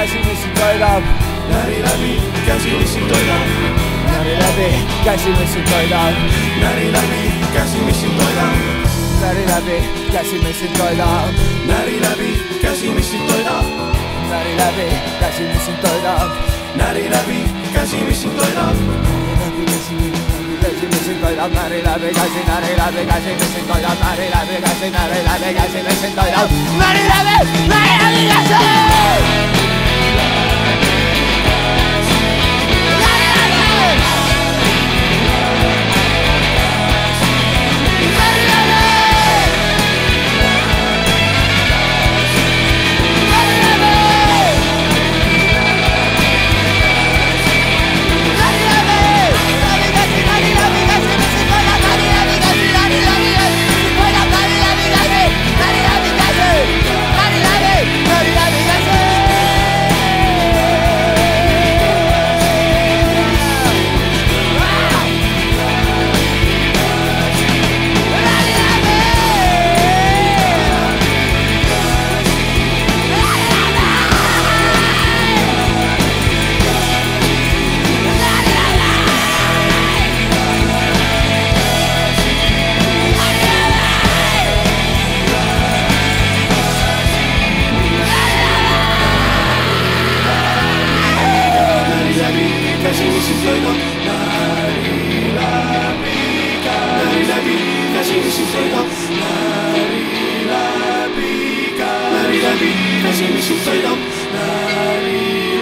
käsi, mis sind toidab. näri läbi käsi, mis sind toidab. näri läbi käsi, mis sind toidab. näri läbi käsi, mis sind toidab. näri läbi käsi, mis sind toidab. näri läbi käsi, mis sind toidab. näri läbi käsi, mis sind toidab. näri läbi käsi, mis sind toidab. käsi, mis sind toidab. näri läbi käsi, näri läbi käsi, mis sind toidab. näri läbi käsi, näri läbi käsi, mis sind toidab. näri läbi käsi. Käsi, mis sind toidab. näri läbi käsi, mis sind toidab. näri läbi käsi, mis sind toidab. näri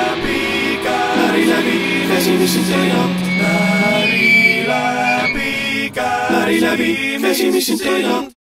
läbi käsi, mis sind toidab. näri läbi käsi, mis sind toidab.